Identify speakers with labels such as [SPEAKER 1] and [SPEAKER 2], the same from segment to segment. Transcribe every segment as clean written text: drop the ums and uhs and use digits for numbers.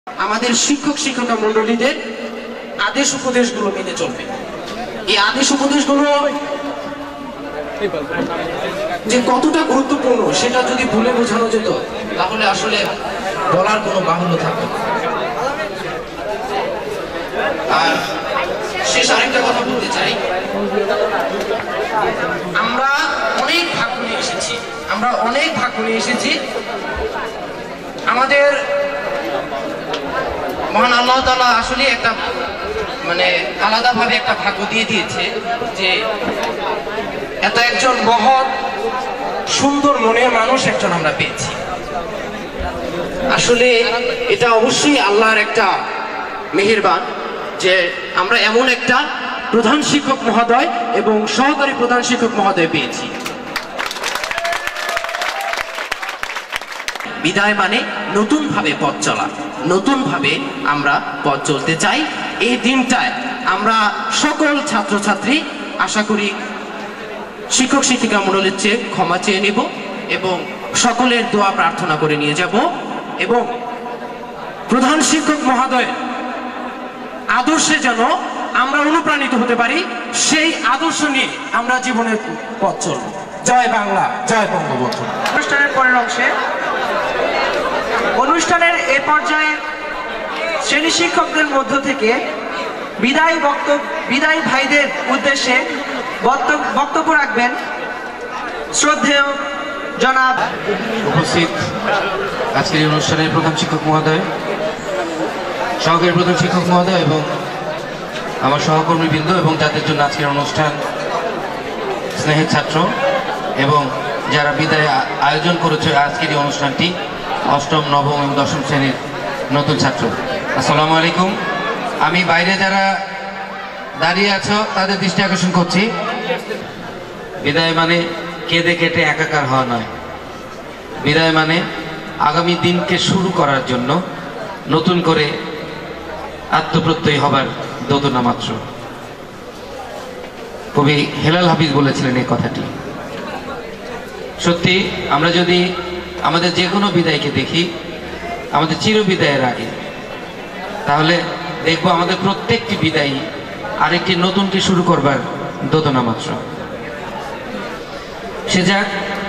[SPEAKER 1] আমাদের শিক্ষক শিক্ষিকা মণ্ডলীদের আদেশ উপদেশগুলো মেনে চলবে। এই আদেশ উপদেশগুলো যে কতটা গুরুত্বপূর্ণ সেটা যদি ভুলে বোঝানো যেত তাহলে আসলে বলার কোনো বাহুল্য থাকতো না। আর শেষ আরেকটা কথা বলতে চাই, আমরা অনেক ভাগ্য নিয়ে এসেছি। আমাদের মহান আল্লাহ তাআলা আসলে একটা আলাদাভাবে একটা ভাগ্য দিয়ে দিয়েছে যে এত একজন মহৎ সুন্দর মনের মানুষ একজন আমরা পেয়েছি। আসলে এটা অবশ্যই আল্লাহর একটা মেহেরবান যে আমরা এমন একটা প্রধান শিক্ষক মহোদয় এবং সহকারী প্রধান শিক্ষক মহোদয় পেয়েছি। বিদায় মানে নতুন ভাবে পথ চলা, নতুন ভাবে আমরা পথ চলতে চাই। এই দিনটায় আমরা সকল ছাত্রছাত্রী আশা করি শিক্ষক শিক্ষিকা মণ্ডলীর চেয়ে ক্ষমা চেয়ে নেব এবং সকলের দোয়া প্রার্থনা করে নিয়ে যাব এবং প্রধান শিক্ষক মহোদয়ের আদর্শে যেন আমরা অনুপ্রাণিত হতে পারি, সেই আদর্শ নিয়ে আমরা জীবনের পথ চলব। জয় বাংলা, জয় বঙ্গবন্ধু।
[SPEAKER 2] অনুষ্ঠানের পরের অংশে অনুষ্ঠানের এ পর্যায়ে শ্রেণী শিক্ষকদের মধ্য থেকে বিদায়ী ভাইদের উদ্দেশ্যে বক্তব্য রাখবেন শ্রদ্ধেয় জনাব
[SPEAKER 3] উপস্থিত আজকের অনুষ্ঠানের প্রধান শিক্ষক মহোদয়, সহকারী প্রধান শিক্ষক মহোদয় এবং আমার সহকর্মীবৃন্দ এবং যাদের জন্য আজকের অনুষ্ঠান স্নেহের ছাত্র এবং যারা বিদায় আয়োজন করেছে আজকের এই অনুষ্ঠানটি, অষ্টম, নবম এবং দশম শ্রেণীর নতুন ছাত্র, আসসালামু আলাইকুম। আমি বাইরে যারা দাঁড়িয়ে আছো তাদের দৃষ্টি আকর্ষণ করছি, বিদায় মানে কেঁদে কেটে একাকার হওয়া নয়। বিদায় মানে আগামী দিনকে শুরু করার জন্য নতুন করে আত্মপ্রত্যয়ী হবার দোদনা মাত্র। কবি হেলাল হাফিজ বলেছিলেন এই কথাটি। সত্যি আমরা যদি আমাদের যে কোনো বিদায়কে দেখি আমাদের চির বিদায়ের আগে, তাহলে দেখবো আমাদের প্রত্যেকটি বিদায়ী আরেকটি নতুনকে শুরু করবার দোদনা মাত্র। সে যাক,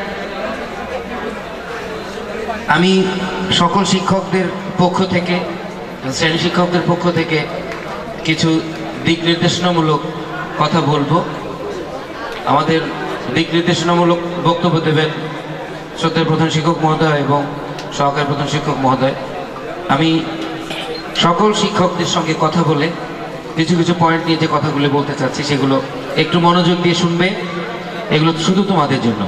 [SPEAKER 3] আমি সকল শিক্ষকদের পক্ষ থেকে, শ্রেণী শিক্ষকদের পক্ষ থেকে কিছু দিক নির্দেশনামূলক কথা বলবো। আমাদের দিক নির্দেশনামূলক বক্তব্য দেবেন শ্রদ্ধেয় প্রধান শিক্ষক মহোদয় এবং সহকারী প্রধান শিক্ষক মহোদয়। আমি সকল শিক্ষকদের সঙ্গে কথা বলে কিছু কিছু পয়েন্ট নিয়ে যে কথাগুলো বলতে চাচ্ছি সেগুলো একটু মনোযোগ দিয়ে শুনবে, এগুলো শুধু তোমাদের জন্য।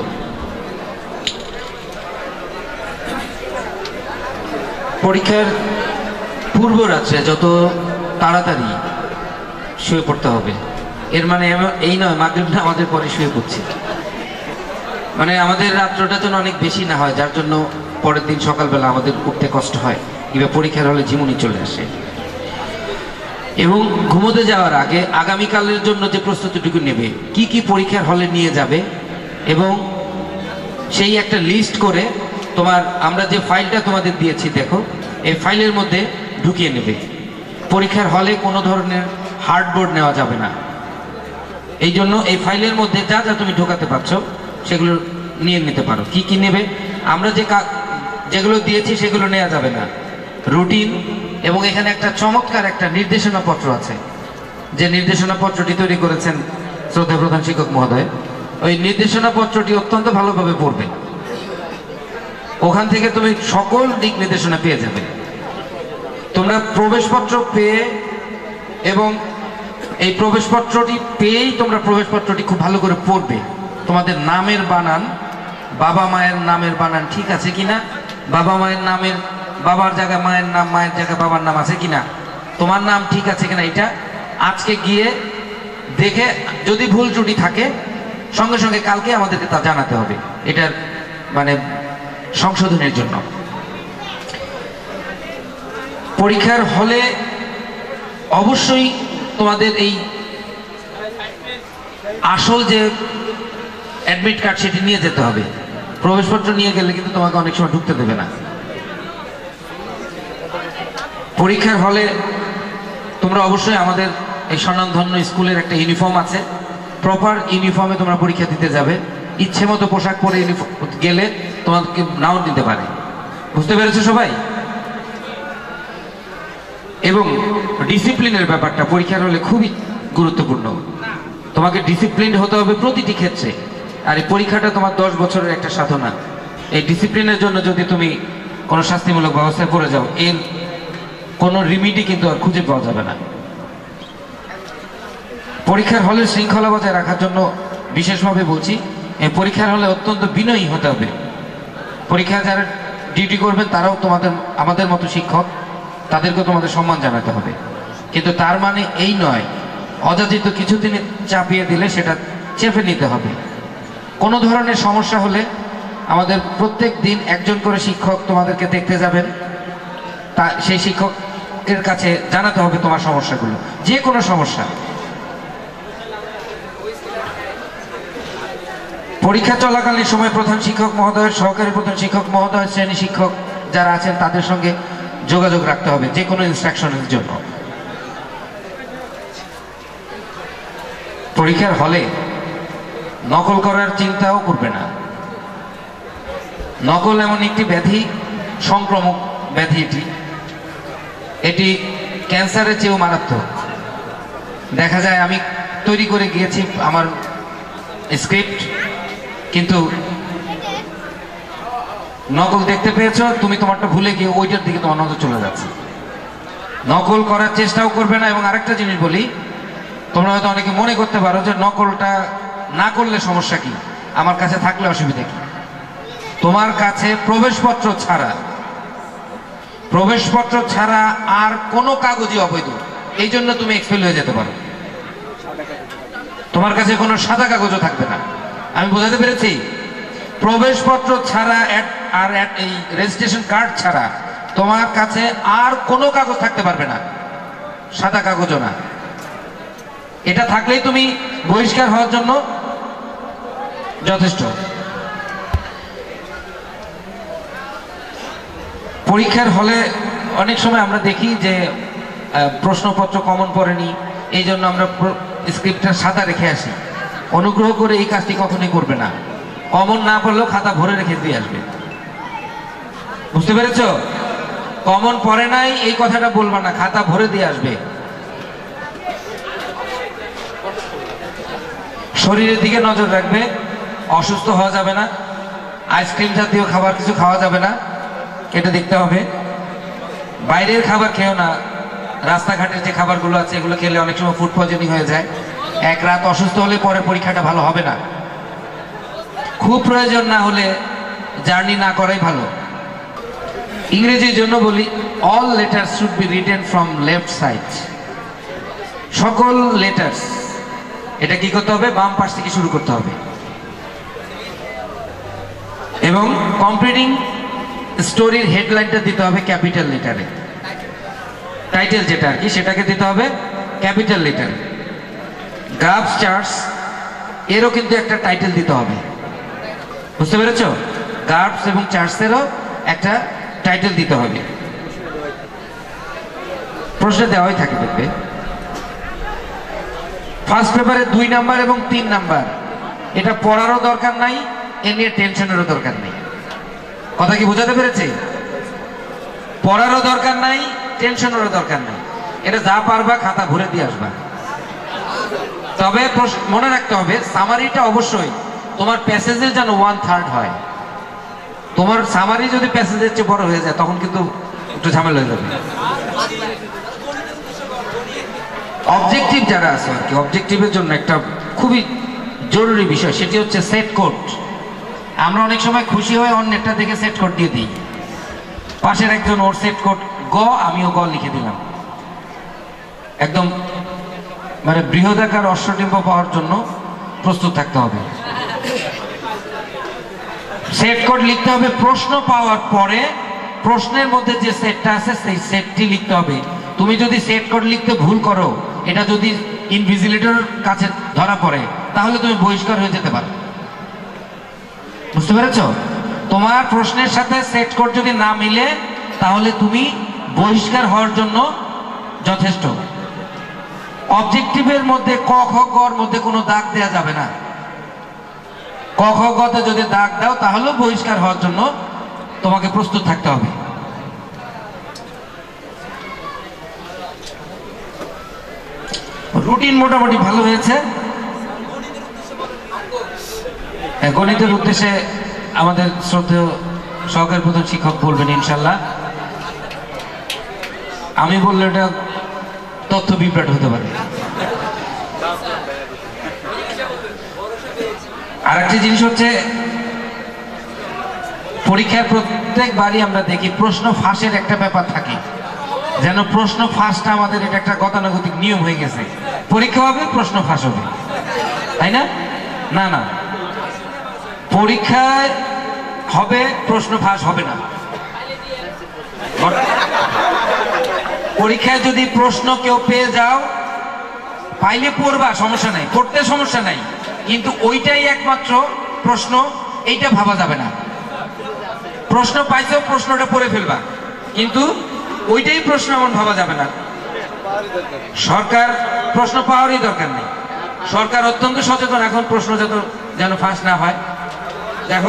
[SPEAKER 3] পরীক্ষার পূর্ব রাত্রে যত তাড়াতাড়ি শুয়ে পড়তে হবে, এর মানে এই নয় মাগরিব নামাজের পরে শুয়ে পড়ছি, মানে আমাদের রাত্রটা যেন অনেক বেশি না হয় যার জন্য পরের দিন সকালবেলা আমাদের উঠতে কষ্ট হয় কিংবা পরীক্ষার হলে ঝিমুনি চলে আসে। এবং ঘুমোতে যাওয়ার আগে আগামীকালের জন্য যে প্রস্তুতিটুকু নেবে, কি কি পরীক্ষার হলে নিয়ে যাবে এবং সেই একটা লিস্ট করে আমরা যে ফাইলটা তোমাদের দিয়েছি দেখো, এই ফাইলের মধ্যে ঢুকিয়ে নেবে। পরীক্ষার হলে কোনো ধরনের হার্ডবোর্ড নেওয়া যাবে না, এই জন্য এই ফাইলের মধ্যে যা যা তুমি ঢোকাতে পারছো সেগুলো নিয়ে নিতে পারো। কি কি নেবে? আমরা যেগুলো দিয়েছি সেগুলো নেওয়া যাবে না, রুটিন এবং এখানে একটা চমৎকার একটা নির্দেশনা পত্র আছে, যে নির্দেশনা পত্রটি তৈরি করেছেন শ্রদ্ধেয় প্রধান শিক্ষক মহোদয়। ওই নির্দেশনা পত্রটি অত্যন্ত ভালোভাবে পড়বে, ওখান থেকে তুমি সকল দিক নির্দেশনা পেয়ে যাবে। তোমরা প্রবেশপত্র পেয়ে এবং এই প্রবেশপত্রটি পেয়েই তোমরা প্রবেশপত্রটি খুব ভালো করে পড়বে। তোমাদের নামের বানান, বাবা মায়ের নামের বানান ঠিক আছে কিনা, বাবা মায়ের নামের বাবার জায়গায় মায়ের নাম, মায়ের জায়গায় বাবার নাম আছে কিনা, তোমার নাম ঠিক আছে কিনা, এটা আজকে গিয়ে দেখে যদি ভুল ত্রুটি থাকে সঙ্গে সঙ্গে কালকে আমাদেরকে তা জানাতে হবে, এটার মানে সংশোধনের জন্য। পরীক্ষার হলে অবশ্যই তোমাদের এই আসল যে অ্যাডমিট কার্ড সেটি নিয়ে যেতে হবে। প্রবেশপত্র নিয়ে গেলে কিন্তু তোমাকে অনেক সময় ঢুকতে দেবে না। পরীক্ষার হলে তোমরা অবশ্যই আমাদের এই স্বনামধন্য স্কুলের একটা ইউনিফর্ম আছে, প্রপার ইউনিফর্মে তোমরা পরীক্ষা দিতে যাবে। ইচ্ছে মতো পোশাক পরে গেলে তোমাকে নাও দিতে পারে। বুঝতে পেরেছো সবাই? এবং ডিসিপ্লিনের ব্যাপারটা পরীক্ষার হলে খুবই গুরুত্বপূর্ণ। তোমাকে ডিসিপ্লিন হতে হবে প্রতিটি ক্ষেত্রে। আর এই পরীক্ষাটা তোমার 10 বছরের একটা সাধনা। এই ডিসিপ্লিনের জন্য যদি তুমি কোনো শাস্তিমূলক ব্যবস্থায় পড়ে যাও, এর কোনো রিমিডি কিন্তু আর খুঁজে পাওয়া যাবে না। পরীক্ষার হলে শৃঙ্খলা বজায় রাখার জন্য বিশেষভাবে বলছি, এই পরীক্ষার হলে অত্যন্ত বিনয়ী হতে হবে। পরীক্ষা যারা ডিউটি করবেন তারাও আমাদের মতো শিক্ষক, তাদেরকে তোমাদের সম্মান জানাতে হবে। কিন্তু তার মানে এই নয় অযাচিত কিছুদিন চাপিয়ে দিলে সেটা চেপে নিতে হবে। কোনো ধরনের সমস্যা হলে আমাদের প্রত্যেক দিন একজন করে শিক্ষক তোমাদেরকে দেখতে যাবেন, তা সেই শিক্ষকের কাছে জানাতে হবে তোমার সমস্যাগুলো, যে কোনো সমস্যা। পরীক্ষা চলাকালীন সময় প্রধান শিক্ষক মহোদয়, সহকারী প্রধান শিক্ষক মহোদয়, শ্রেণী শিক্ষক যারা আছেন তাদের সঙ্গে যোগাযোগ রাখতে হবে যে কোনো ইনস্ট্রাকশনের জন্য। পরীক্ষার হলে নকল করার চিন্তাও করবে না। নকল এমন একটি ব্যাধি, সংক্রামক ব্যাধি। এটি ক্যান্সারের চেয়েও মারাত্মক। দেখা যায় আমি তৈরি করে গিয়েছি আমার স্ক্রিপ্ট, কিন্তু নকল দেখতে পেয়েছো, তুমি তোমারটা ভুলে গিয়ে ওইটার দিকে তোমার নজর চলে যাচ্ছে। নকল করার চেষ্টাও করবে না। এবং আরেকটা জিনিস বলি, তোমরা হয়তো অনেকে মনে করতে পারো যে নকলটা না করলে সমস্যা কি, আমার কাছে থাকলে অসুবিধা কি। তোমার কাছে প্রবেশপত্র ছাড়া আর কোনো কাগজই অবৈধ, এই জন্য তুমি এক্সপেল হয়ে যেতে পারো। তোমার কাছে কোনো সাদা কাগজও থাকবে না। আমি বোঝাতে পেরেছি? প্রবেশপত্র ছাড়া আর এই রেজিস্ট্রেশন কার্ড ছাড়া তোমার কাছে আর কোনো কাগজ থাকতে পারবে না, সাদা কাগজও না। এটা থাকলেই তুমি বহিষ্কার হওয়ার জন্য যথেষ্ট। পরীক্ষার হলে অনেক সময় আমরা দেখি যে প্রশ্নপত্র কমন পড়েনি, এই জন্য আমরা স্ক্রিপ্টটা সাদা রেখে আসি। অনুগ্রহ করে এই কাজটি কখনোই করবে না। কমন না পড়লেও খাতা ভরে রেখে দিয়ে আসবে। বুঝতে পেরেছ? কমন পড়ে নাই এই কথাটা বলবা না, খাতা ভরে দিয়ে আসবে। শরীরের দিকে নজর রাখবে, অসুস্থ হওয়া যাবে না। আইসক্রিম জাতীয় খাবার কিছু খাওয়া যাবে না, এটা দেখতে হবে। বাইরের খাবার খেও না। রাস্তাঘাটের যে খাবারগুলো আছে এগুলো খেলে অনেক সময় ফুড পয়জনিং হয়ে যায়। এক রাত অসুস্থ হলে পরে পরীক্ষাটা ভালো হবে না। খুব প্রয়োজন না হলে জার্নি না করাই ভালো। ইংরেজির জন্য বলি, all letters should be written from left side. সকল লেটার্স, এটা কি করতে হবে? বাম পাশ থেকে শুরু করতে হবে। এবং কমপ্লিটিং স্টোরির হেডলাইনটা দিতে হবে ক্যাপিটাল লেটারে। টাইটেল যেটা আর কি সেটাকে দিতে হবে ক্যাপিটাল লেটারে। গ্রাফস চার্টস এরও কিন্তু একটা টাইটেল দিতে হবে। বুঝতে পেরেছ? গ্রাফস এবং চার্টসেরও একটা টাইটেল দিতে হবে। প্রশ্ন দেওয়াই থাকে দেখবে। ফার্স্ট পেপারে 2 নাম্বার এবং 3 নাম্বার, এটা পড়ারও দরকার নাই, এ নিয়ে টেনশনেরও দরকার নেই। কথা কি বোঝাতে পেরেছি? পড়ারও দরকার নাই, টেনশনেরও দরকার নাই। এটা যা পারবা খাতা ভরে দিয়ে আসবা। তবে মনে রাখতে হবে সামারিটা অবশ্যই তোমার প্যাসেজের যেন 1/3 হয়। তোমার সামারি যদি প্যাসেজের চেয়ে বড় হয়ে যায় তখন কিন্তু একটু ঝামেলা হয়ে যাবে। অবজেক্টিভ যারা আছে আর কি, অবজেক্টিভের জন্য একটা খুবই জরুরি বিষয়, সেটি হচ্ছে সেট কোড। আমরা অনেক সময় খুশি হয়ে অন্যটা দেখে সেট কোড দিয়ে দিই। পাশের একজন ওর সেট কোড গ, আমিও গ লিখে দিলাম। একদম মানে বৃহদাকার অশ্বডিম্ব পাওয়ার জন্য প্রস্তুত থাকতে হবে। সেট কোড লিখতে হবে প্রশ্ন পাওয়ার পরে, প্রশ্নের মধ্যে যে সেটটা আছে সেই সেটটি লিখতে হবে। তুমি যদি সেট কোড লিখতে ভুল করো, এটা যদি ইনভিজিলেটরের কাছে ধরা পড়ে তাহলে তুমি বহিষ্কার হয়ে যেতে পারো। বুঝতে পেরেছ? তোমার প্রশ্নের সাথে সেট কোড যদি না মিলে তাহলে তুমি বহিষ্কার হওয়ার জন্য যথেষ্ট। অবজেক্টিভের মধ্যে ক খ গর মধ্যে কোনো দাগ দেওয়া যাবে না। ক খ গতে যদি দাগ দাও তাহলেও বহিষ্কার হওয়ার জন্য তোমাকে প্রস্তুত থাকতে হবে। রুটিন মোটামুটি ভালো হয়েছে। গণিতের উদ্দেশ্যে আমাদের শ্রদ্ধেয় সহকারী প্রধান শিক্ষক বলবেন ইনশাল্লাহ। আমি বললে এটা তথ্য বিভ্রাট হতে পারে। আর একটা জিনিস হচ্ছে, পরীক্ষার প্রত্যেকবারই আমরা দেখি প্রশ্ন ফাঁসের একটা ব্যাপার থাকে, যেন প্রশ্ন ফাঁসটা আমাদের এটা একটা গতানুগতিক নিয়ম হয়ে গেছে। পরীক্ষা হবে, প্রশ্ন ফাঁস হবে, তাই না? না না, পরীক্ষায় হবে, প্রশ্ন ফাঁস হবে না। পরীক্ষায় যদি প্রশ্ন কেউ পেয়ে যাও, পাইলে পড়বা, সমস্যা নাই, পড়তে সমস্যা নাই, কিন্তু ওইটাই একমাত্র প্রশ্ন, এইটা ভাবা যাবে না। প্রশ্ন পাইছো, প্রশ্নটা পড়ে ফেলবা, কিন্তু ওইটাই প্রশ্ন এমন ভাবা যাবে না। সরকার প্রশ্ন পাওয়ারই দরকার নেই, সরকার অত্যন্ত সচেতন এখন প্রশ্ন যেন ফাঁস না হয়। দেখো,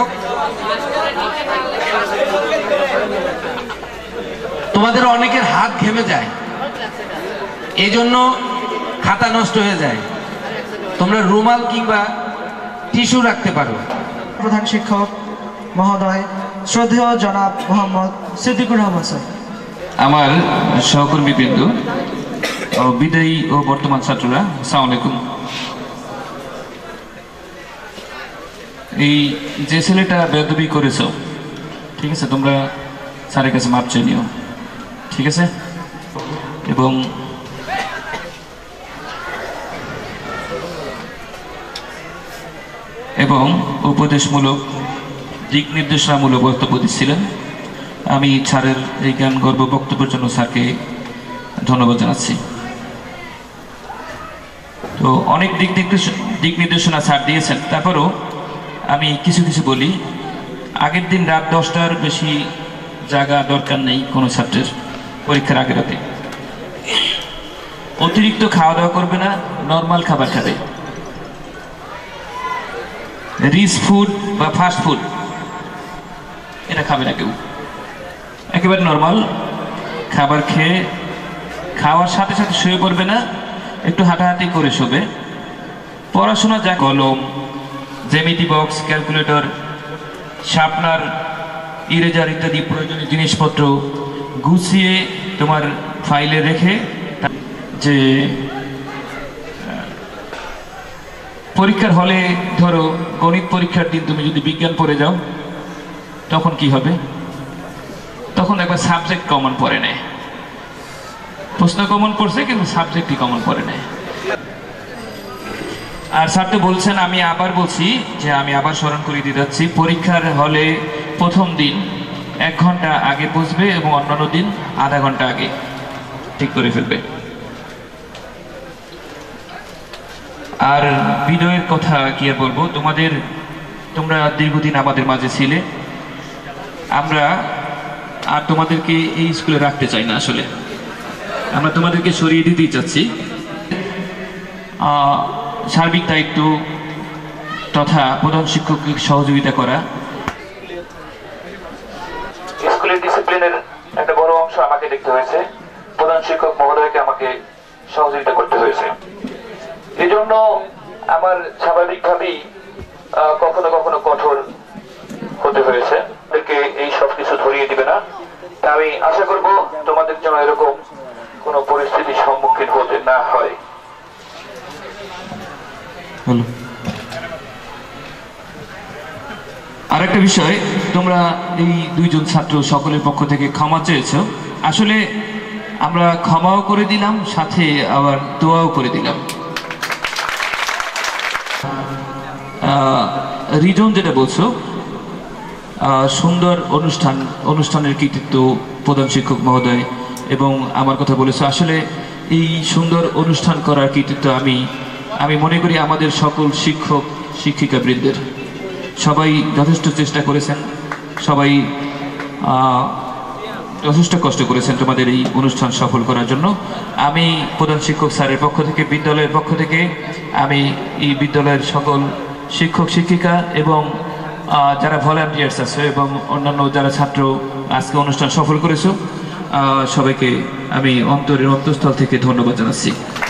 [SPEAKER 3] তোমাদের অনেকের হাত ঘেমে যায়, এই জন্য খাতা নষ্ট হয়ে যায়। তোমরা রুমাল কিংবা টিস্যু রাখতে পারো।
[SPEAKER 2] প্রধান শিক্ষক মহোদয়, শ্রদ্ধেয় জনাব মোহাম্মদ সিদ্দিকুর রহমান স্যার,
[SPEAKER 4] আমার সহকর্মীবৃন্দ, বিদায়ী ও বর্তমান ছাত্ররা, আসসালামু আলাইকুম। এই যে ছেলেটা বেয়াদবি করেছ, ঠিক আছে, তোমরা স্যারের কাছে মাপ চেয়ে নিও, ঠিক আছে? এবং উপদেশমূলক দিক নির্দেশনামূলক বক্তব্য দিচ্ছিলেন। আমি স্যারের এই জ্ঞান গর্ব বক্তব্যের জন্য স্যারকে ধন্যবাদ জানাচ্ছি। তো অনেক দিক নির্দেশনা স্যার দিয়েছেন, তারপরও আমি কিছু বলি। আগের দিন রাত 10টার বেশি জায়গা দরকার নেই কোনো ছাত্রের পরীক্ষার আগের রাতে। অতিরিক্ত খাওয়া দাওয়া করবে না, নর্মাল খাবার খাবে। রিচ ফুড বা ফাস্ট ফুড এটা খাবে না কেউ, একেবারে নর্মাল খাবার খেয়ে খাওয়ার সাথে সাথে শুয়ে পড়বে না, একটু হাঁটাহাঁটি করে শোবে। পড়াশোনা যা কলম, জ্যামিতি বক্স, ক্যালকুলেটর, শার্পনার, ইরেজার ইত্যাদি প্রয়োজনীয় জিনিসপত্র গুছিয়ে তোমার ফাইলে রেখে, যে পরীক্ষার হলে ধরো গণিত পরীক্ষার দিন তুমি যদি বিজ্ঞান পড়ে যাও, তখন কি হবে? তখন একবার সাবজেক্ট কমন পড়ে নেয়, প্রশ্ন কমন পড়ছে কিন্তু সাবজেক্টই কমন পড়ে নেয়। আর স্যার তো বলছেন, আমি আবার বলছি যে আমি আবার স্মরণ করিয়ে দিতে যাচ্ছি, পরীক্ষার হলে প্রথম দিন 1 ঘন্টা আগে বসবে এবং অন্যান্য দিন আধা ঘন্টা আগে ঠিক করে ফেলবে। আর বিনয়ের কথা কি আর বলবো, তোমরা দীর্ঘদিন আমাদের মাঝে ছিলে, আমরা আর তোমাদেরকে এই স্কুলে রাখতে চাই না। আসলে আমরা তোমাদেরকে সরিয়ে দিতেই চাচ্ছি। সার্বিক দায়িত্ব তথা প্রধান শিক্ষককে সহযোগিতা করা, স্কুলের ডিসিপ্লিনের একটা বড় অংশ আমাকে দেখতে হয়েছে, প্রধান শিক্ষক মহোদয়কে আমাকে সহযোগিতা করতে হয়েছে। এই জন্য আমার স্বাভাবিকভাবেই কখনো কখনো কঠোর হতে হয়েছে। তাদেরকে এই সব কিছু ধরিয়ে দিবে না, তা আমি আশা করব তোমাদের জন্য এরকম কোনো পরিস্থিতির সম্মুখীন হতে না হয়। আরেকটা বিষয়, তোমরা এই 2 জন ছাত্র সকলের পক্ষ থেকে ক্ষমা চেয়েছো। আসলে আমরা ক্ষমাও করে দিলাম, সাথে আবার দোয়াও করে দিলাম। রিজন যেটা বলছো, সুন্দর অনুষ্ঠানের কৃতিত্ব প্রধান শিক্ষক মহোদয় এবং আমার কথা বলেছো। আসলে এই সুন্দর অনুষ্ঠান করার কৃতিত্ব আমি মনে করি আমাদের সকল শিক্ষক শিক্ষিকা বৃন্দের। সবাই যথেষ্ট চেষ্টা করেছেন, সবাই যথেষ্ট কষ্ট করেছেন তোমাদের এই অনুষ্ঠান সফল করার জন্য। আমি প্রধান শিক্ষক স্যারের পক্ষ থেকে, বিদ্যালয়ের পক্ষ থেকে আমি এই বিদ্যালয়ের সকল শিক্ষক শিক্ষিকা এবং যারা ভলান্টিয়ার্স আছে এবং অন্যান্য যারা ছাত্র আজকে অনুষ্ঠান সফল করেছো, সবাইকে আমি অন্তরের অন্তঃস্থল থেকে ধন্যবাদ জানাচ্ছি।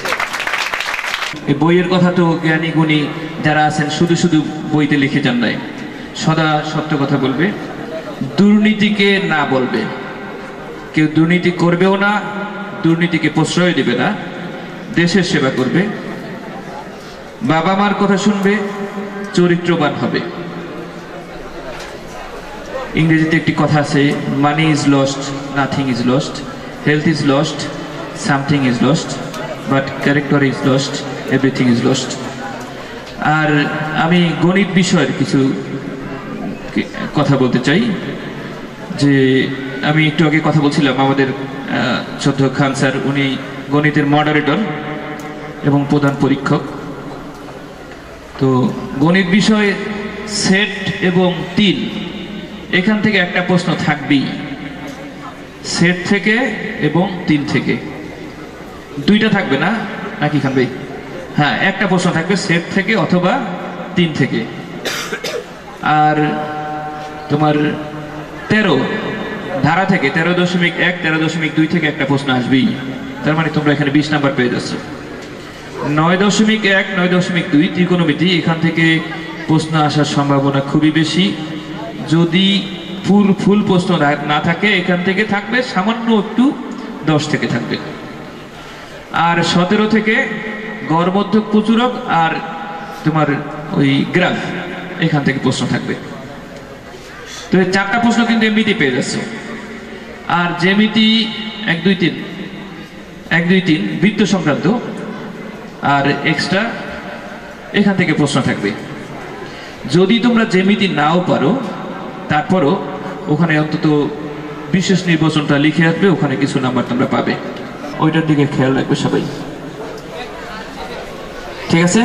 [SPEAKER 4] এই বইয়ের কথা তো জ্ঞানী গুণী যারা আছেন শুধু শুধু বইতে লিখে যান নাই, সদা সত্য কথা বলবে, দুর্নীতিকে না বলবে, কেউ দুর্নীতি করবেও না, দুর্নীতিকে প্রশ্রয় দেবে না, দেশের সেবা করবে, বাবা মার কথা শুনবে, চরিত্রবান হবে। ইংরেজিতে একটি কথা আছে, money is lost, nothing is lost, health is lost, something is lost, but character is lost, everything is lost. আর আমি গণিত বিষয়ের কিছু কথা বলতে চাই। যে আমি একটু আগে কথা বলছিলাম, আমাদের শ্রদ্ধেয় খান স্যার উনি গণিতের মডারেটর এবং প্রধান পরীক্ষক। তো গণিত বিষয়ে সেট এবং 3 এখান থেকে একটা প্রশ্ন থাকবেই, সেট থেকে এবং 3 থেকে, 2টা থাকবে না নাকি খান ভাই? হ্যাঁ, একটা প্রশ্ন থাকবে সেট থেকে অথবা 3 থেকে। আর তোমার 13 ধারা থেকে 13.1, 13.2 থেকে একটা প্রশ্ন আসবেই। তার মানে তোমরা এখানে 20 নাম্বার পেয়ে যাচ্ছ। 9.1, 9.2 ত্রিকোণমিতি, এখান থেকে প্রশ্ন আসার সম্ভাবনা খুবই বেশি। যদি ফুল প্রশ্ন না থাকে, এখান থেকে থাকবে সামান্য একটু 10 থেকে থাকবে। আর 17 থেকে গড়মধ্যক প্রচুরক আর তোমার ওই গ্রাফ, এখান থেকে প্রশ্ন থাকবে। তো এই 4টা প্রশ্ন কিন্তু এমনিতেই পেয়ে যাচ্ছে। আর জ্যামিতি 1, 2, 3 বৃত্ত সংক্রান্ত আর এক্সট্রা এখান থেকে প্রশ্ন থাকবে। যদি তোমরা জ্যামিতি নাও পারো, তারপরও ওখানে অন্তত বিশেষ নির্বাচনটা লিখে আসবে, ওখানে কিছু নাম্বার তোমরা পাবে। ওইটার দিকে খেয়াল রাখবে সবাই, ঠিক আছে?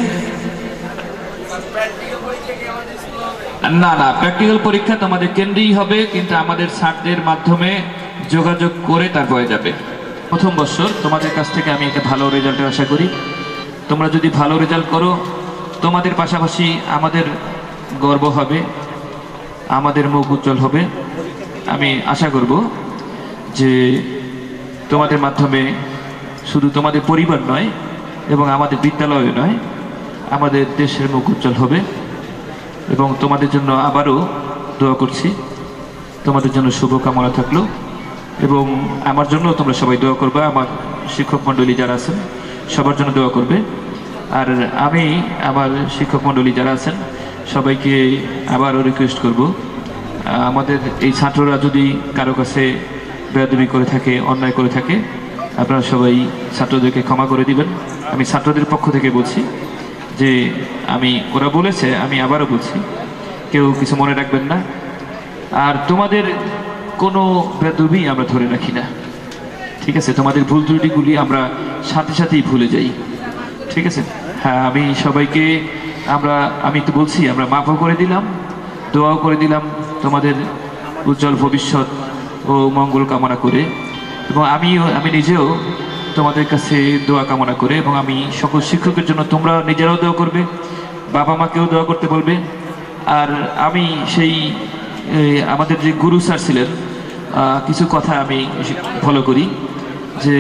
[SPEAKER 4] না, প্র্যাকটিক্যাল পরীক্ষা তোমাদের কেন্দ্রেই হবে, কিন্তু আমাদের স্যারদের মাধ্যমে যোগাযোগ করে তারপরে যাবে। প্রথম বছর তোমাদের কাছ থেকে আমি একটা ভালো রেজাল্টের আশা করি। তোমরা যদি ভালো রেজাল্ট করো, তোমাদের পাশাপাশি আমাদের গর্ব হবে, আমাদের মুখ উজ্জ্বল হবে। আমি আশা করব যে তোমাদের মাধ্যমে শুধু তোমাদের পরিবার নয় এবং আমাদের বিদ্যালয় নয়, আমাদের দেশের মুখ উজ্জ্বল হবে। এবং তোমাদের জন্য আবারও দোয়া করছি, তোমাদের জন্য শুভকামনা থাকলো। এবং আমার জন্য তোমরা সবাই দোয়া করবে, আমার শিক্ষক মণ্ডলী যারা আছেন সবার জন্য দোয়া করবে। আর আমি আমার শিক্ষক মণ্ডলী যারা আছেন সবাইকে আবারও রিকোয়েস্ট করব, আমাদের এই ছাত্ররা যদি কারো কাছে বেয়াদবি করে থাকে, অন্যায় করে থাকে, আপনারা সবাই ছাত্রদেরকে ক্ষমা করে দিবেন। আমি ছাত্রদের পক্ষ থেকে বলছি যে ওরা বলেছে, আমি আবারও বলছি, কেউ কিছু মনে রাখবেন না। আর তোমাদের কোনো বেয়াদবি আমরা ধরে রাখি না, ঠিক আছে? তোমাদের ভুল ত্রুটিগুলি আমরা সাথে সাথেই ভুলে যাই, ঠিক আছে? হ্যাঁ, আমি সবাইকে আমি তো বলছি, আমরা মাফও করে দিলাম, দোয়াও করে দিলাম তোমাদের উজ্জ্বল ভবিষ্যৎ ও মঙ্গল কামনা করে। এবং আমি নিজেও তোমাদের কাছে দোয়া কামনা করে, এবং আমি সকল শিক্ষকের জন্য তোমরা নিজেরাও দোয়া করবে, বাবা মাকেও দোয়া করতে বলবে। আর আমি সেই আমাদের যে গুরু স্যার ছিলেন, কিছু কথা আমি ফলো করি যে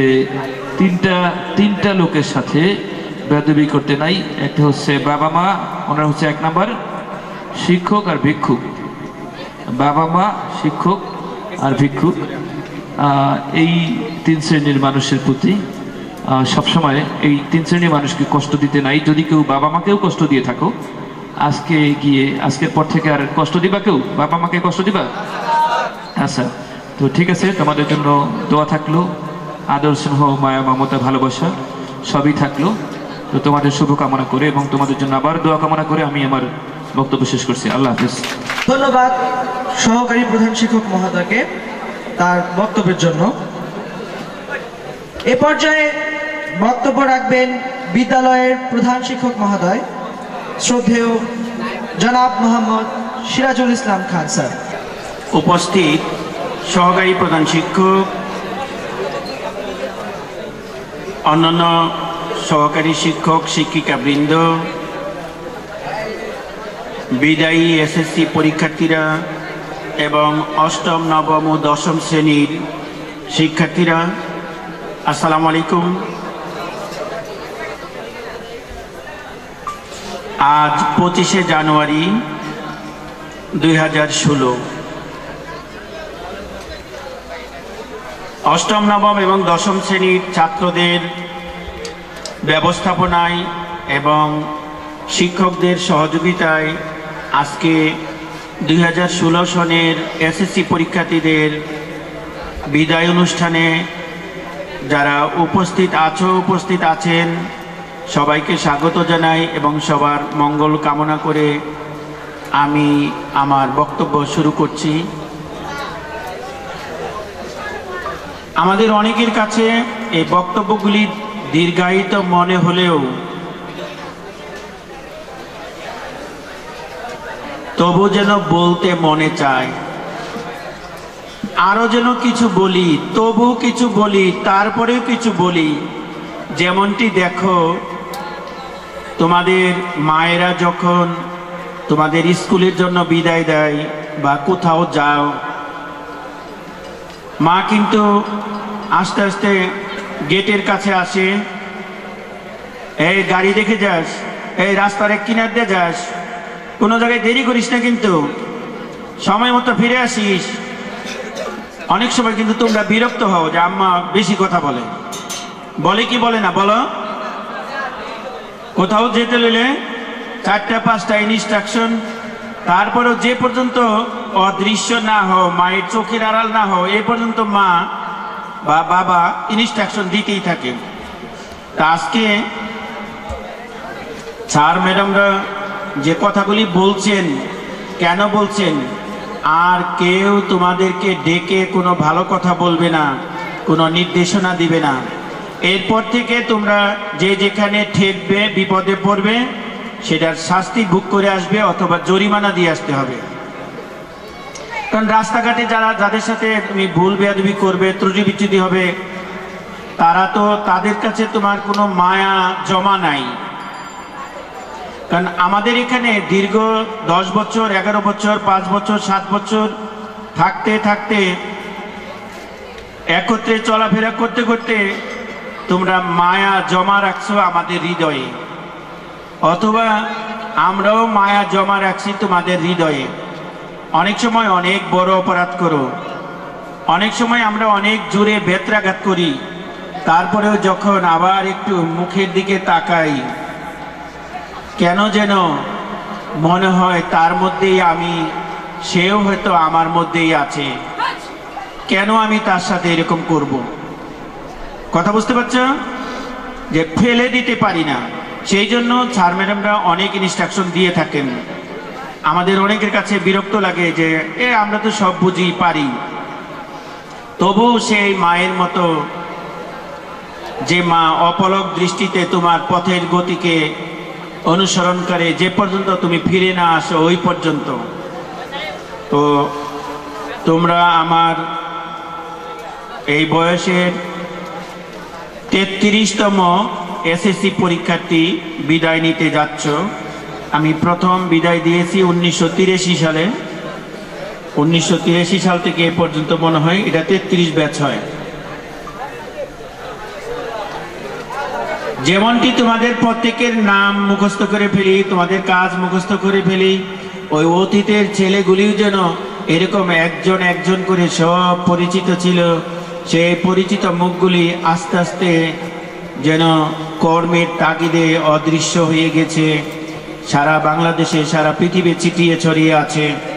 [SPEAKER 4] তিনটা লোকের সাথে বেয়াদবি করতে নাই। একটা হচ্ছে বাবা মা, ওনারা হচ্ছে 1 নাম্বার, শিক্ষক আর ভিক্ষুক। বাবা মা, শিক্ষক আর ভিক্ষুক, এই 3 শ্রেণীর মানুষের প্রতি সবসময় এই 3 শ্রেণীর মানুষকে কষ্ট দিতে নাই। যদি কেউ বাবা মাকেও কষ্ট দিয়ে থাকো, আজকের পর থেকে আর কষ্ট দিবা? কেউ বাবা মাকে কষ্ট দিবা? আচ্ছা, তো ঠিক আছে, তোমাদের জন্য দোয়া থাকলো, আদর স্নেহ মায়া মমতা ভালোবাসা সবই থাকলো। তো তোমাদের শুভকামনা করে এবং তোমাদের জন্য আবার দোয়া কামনা করে আমি আমার বক্তব্য শেষ করছি। আল্লাহ হাফেজ।
[SPEAKER 2] ধন্যবাদ সহকারী প্রধান শিক্ষক মহোদয়কে তার বক্তব্যের জন্য। এ পর্যায়ে বক্তব্য রাখবেন বিদ্যালয়ের প্রধান শিক্ষক মহোদয়, শ্রদ্ধেয় জনাব মোহাম্মদ সিরাজুল ইসলাম খান স্যার।
[SPEAKER 5] উপস্থিত সহকারী প্রধান শিক্ষক, অন্যান্য সহকারী শিক্ষক শিক্ষিকাবৃন্দ, বিদায়ী এসএসসি পরীক্ষার্থীরা এবং অষ্টম, নবম ও দশম শ্রেণীর শিক্ষার্থীরা, আসসালামু আলাইকুম। আজ 25শে জানুয়ারি 2016। অষ্টম, নবম এবং দশম শ্রেণীর ছাত্রদের ব্যবস্থাপনায় এবং শিক্ষকদের সহযোগিতায় আজকে 2016 সনের এসএসসি পরীক্ষার্থীদের বিদায় অনুষ্ঠানে যারা উপস্থিত আছেন সবাইকে স্বাগত জানাই এবং সবার মঙ্গল কামনা করে আমি আমার বক্তব্য শুরু করছি। আমাদের অনেকের কাছে এই বক্তব্যগুলি দীর্ঘায়িত মনে হলেও তবু যেন বলতে মনে চায়, আরো যেন কিছু বলি, তবু কিছু বলি, তারপরেও কিছু বলি। যেমনটি দেখো, তোমাদের মায়েরা যখন তোমাদের স্কুলের জন্য বিদায় দেয় বা কোথাও যাও, মা কিন্তু আস্তে আস্তে গেটের কাছে আসে, এই গাড়ি দেখে যাস, এই রাস্তার এক কিনার দিয়ে যাস, কোনো জায়গায় দেরি করিস না, কিন্তু সময় মতো ফিরে আসিস। অনেক সময় কিন্তু তোমরা বিরক্ত হও যে আম্মা বেশি কথা বলে কি বলে না বলো? কোথাও যেতে হলে 4-5টা ইনস্ট্রাকশন, তারপরেও যে পর্যন্ত অদৃশ্য না হও, মায়ের চোখের আড়াল না হও, এই পর্যন্ত মা বা বাবা ইনস্ট্রাকশন দিতেই থাকে। তা আজকে স্যার ম্যাডামরা যে কথাগুলি বলছেন, কেন বলছেন, আর কেউ তোমাদেরকে ডেকে কোনো ভালো কথা বলবে না, কোনো নির্দেশনা দিবে না। এরপর থেকে তোমরা যে যেখানে ঠেকবে, বিপদে পড়বে, সেটার শাস্তি ভোগ করে আসবে অথবা জরিমানা দিয়ে আসতে হবে। কারণ রাস্তাঘাটে যাদের সাথে তুমি ভুল বেয়াদবি করবে, ত্রুটি বিচ্যুতি হবে, তারা তো, তাদের কাছে তোমার কোনো মায়া জমা নাই। কারণ আমাদের এখানে দীর্ঘ 10 বছর, 11 বছর, 5 বছর, 7 বছর থাকতে থাকতে, একত্রে চলাফেরা করতে করতে তোমরা মায়া জমা রাখছো আমাদের হৃদয়ে, অথবা আমরাও মায়া জমা রাখছি তোমাদের হৃদয়ে। অনেক সময় অনেক বড় অপরাধ করো, অনেক সময় আমরা অনেক জোরে বেত্রাঘাত করি, তারপরেও যখন আবার একটু মুখের দিকে তাকাই, কেন যেন মনে হয় তার মধ্যেই আমি, সেও হয়তো আমার মধ্যেই আছে, কেন আমি তার সাথে এরকম করব? কথা বুঝতে পারছো? যে ফেলে দিতে পারি না, সেই জন্য স্যার ম্যাডামরা অনেক ইনস্ট্রাকশন দিয়ে থাকেন। আমাদের অনেকের কাছে বিরক্ত লাগে যে আমরা তো সব বুঝি পারি, তবু সেই মায়ের মতো যে মা অপলক দৃষ্টিতে তোমার পথের গতিকে অনুসরণ করে যে পর্যন্ত তুমি ফিরে না আসো ওই পর্যন্ত। তো তোমরা আমার এই বয়সের 33তম এসএসসি পরীক্ষার্থী বিদায় নিতে যাচ্ছ। আমি প্রথম বিদায় দিয়েছি 1983 সালে। 1983 সাল থেকে এ পর্যন্ত মনে হয় এটা 33 ব্যাচ হয়। যেমনটি তোমাদের প্রত্যেকের নাম মুখস্থ করে ফেলি, তোমাদের কাজ মুখস্থ করে ফেলি, ওই অতীতের ছেলেগুলিও যেন এরকম একজন একজন করে সব পরিচিত ছিল। সেই পরিচিত মুখগুলি আস্তে আস্তে যেন কর্মের তাগিদে অদৃশ্য হয়ে গেছে, সারা বাংলাদেশে, সারা পৃথিবী ছিটিয়ে ছড়িয়ে আছে।